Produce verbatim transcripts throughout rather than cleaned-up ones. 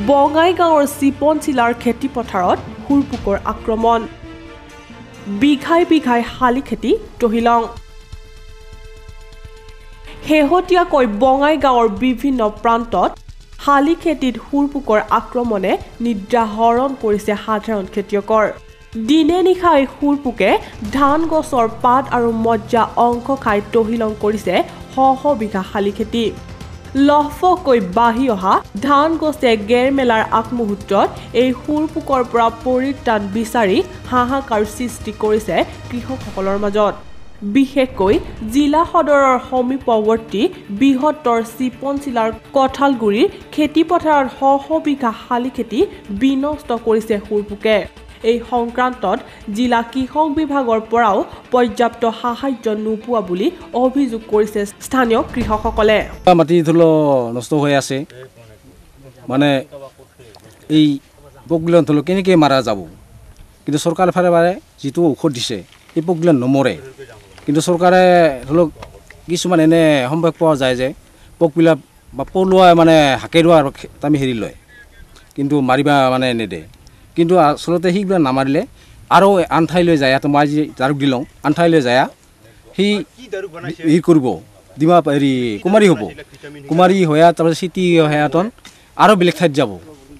বঙাইগাঁৱৰ চিপনচিলাৰ খেতি পথাৰত হুৰপুকৰ আক্ৰমণ বিঘাই বিঘাই শালি খেতি তহিলং শেহতীয়াকৈ বঙাইগাঁৱৰ বিভিন্ন প্ৰান্তত শালি খেতিত হুৰপুকৰ আক্ৰমণে নিদ্ৰা হৰণ কৰিছে সাধাৰণ খেতিয়কৰ দিনে নিশাই হুৰপুকে ধান গছৰ পাত আৰু মজ্জা অংশ খাই তহিলং কৰিছে শ শ বিঘা শালি খেতি লহফকৈ বাঢ়ি অহা ধান গছে গেৰমেলাৰ আগমুহূৰ্তত এই হুৰপুকৰ পৰা পৰিত্ৰাণ বিচাৰি হাহাকাৰ সৃষ্টি কৰিছে কৃষকসকলৰ মাজত বিশেষকৈ জিলা সদৰৰ সমীপৱৰ্তী বৃহত্তৰ চিপনচিলাৰ কঠালগুৰিৰ খেতি পথাৰত শ শ বিঘা শালি খেতি বিনষ্ট কৰিছে হুৰপুকে এই সংক্ৰান্তত জিলা কৃষক বিভাগৰ পৰাও পৰ্যাপ্ত সাহায্য নোপোৱা বুলি অভিযোগ কৰিছে স্থানীয় কৃষকসকলে মাটি ধুলো নষ্ট হৈ আছে মানে এই পগিলন ধুলো কেনেকৈ মাৰা যাব কিন্তু চৰকাৰে ফালে ফালে যিটো ঔষধ দিছে এই পগিলন নমৰে কিন্তু চৰকাৰে ধৰক কিছুমান এনে সম্ভৱ পোৱা যায় যে পগবিলাক বা পলোৱা মানে হাকেৰুৱা আৰু আমি হেৰি লয় কিন্তু মাৰিবা মানে নেদে কিন্তু আচলতে সেইবিলাক নামাৰিলে আৰু আন ঠাইলৈ যায় ইয়াত মই আজি জাৰুক দিলওঁ আন ঠাইলৈ যায় সি ই কৰিব ডিমা হেৰি কুমাৰী হ'ব কুমাৰী হৈ তাৰপিছত চিটি হেয়াতন আৰু বেলেগ ঠাইত যাব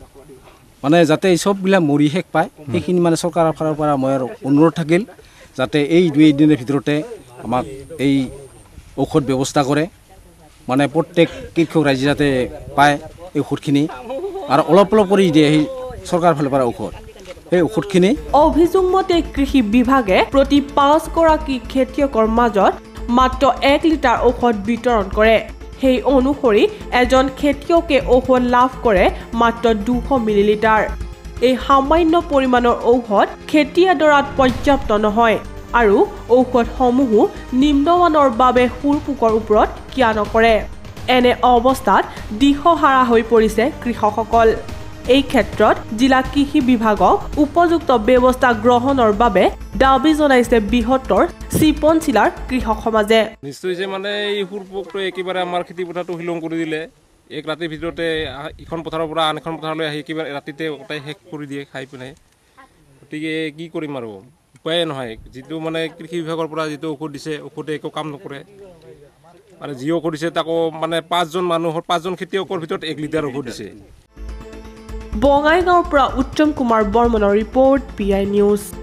মানে যাতে চববিলাক মৰি শেষ পায় সেইখিনি মানে চৰকাৰৰ ফালৰ পৰা মই আৰু অনুৰোধ থাকিল যাতে এই দুই দিনৰ ভিতৰতে আমাক এই ঔষধ ব্যৱস্থা কৰে মানে প্ৰত্যেক কৃষক ৰাইজে যাতে পায় এই ঔষধখিনি আৰু অলপ অলপ কৰি দিয়ে সেই চৰকাৰৰ ফালৰ পৰা ঔষধ এই ঔষধখিনি অভিযোগ মতে কৃষি বিভাগে প্ৰতি পাঁচ গৰাকী খেতিয়কৰ মাজত মাত্ৰ এক লিটাৰ ঔষধ বিতৰণ কৰে সেই অনুসৰি এজন খেতিয়কে ঔষধ লাভ কৰে মাত্ৰ দুশ মিলিলিটাৰ এই সামান্য পৰিমাণৰ ঔষধ খেতি এডৰাত পৰ্যাপ্ত নহয় আৰু ঔষধসমূহো নিম্নমানৰ বাবে হুৰপুকৰ ওপৰত কিয়া নকৰে এনে অৱস্থাত দিশহাৰা হৈ পৰিছে কৃষকসকল এই ক্ষেত্ৰত জিলা কৃষি বিভাগক উপযুক্ত ব্যৱস্থা গ্ৰহণৰ বাবে দাবী জনাইছে বৃহত্তৰ চিপনচিলাৰ কৃষক সমাজে নিশ্চয় যে মানে এই হুৰপুকটো একেবাৰে আমাৰ খেতি পথাৰটো হিলং কৰি দিলে এক ৰাতিৰ ভিতৰতে ইখন পথাৰৰ পৰা আন এখন পথাৰলৈ আহি একেবাৰে ৰাতিতে গোটাই শেষ কৰি দিয়ে খাই পিনে গতিকে কি কৰিম আৰু উপায়ে নহয় যিটো মানে কৃষি বিভাগৰ পৰা যিটো ঔষধ দিছে ঔষধে একো কাম নকৰে আৰু যি ঔষধ দিছে তাকো মানে পাঁচজন মানুহৰ পাঁচজন খেতিয়কৰ ভিতৰত এক লিটাৰ ঔষধ দিছে বঙাইগাঁৱৰ পৰা উত্তম কুমাৰ বৰ্মনৰ ৰিপৰ্ট পি আই নিউজ।